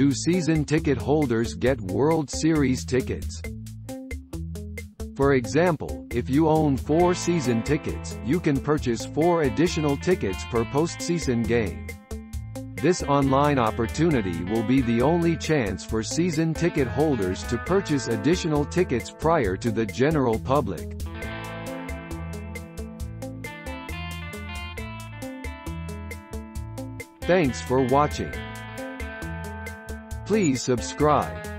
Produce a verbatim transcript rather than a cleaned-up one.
do season ticket holders get World Series tickets? For example, if you own four season tickets, you can purchase four additional tickets per postseason game. This online opportunity will be the only chance for season ticket holders to purchase additional tickets prior to the general public. Thanks for watching. Please subscribe.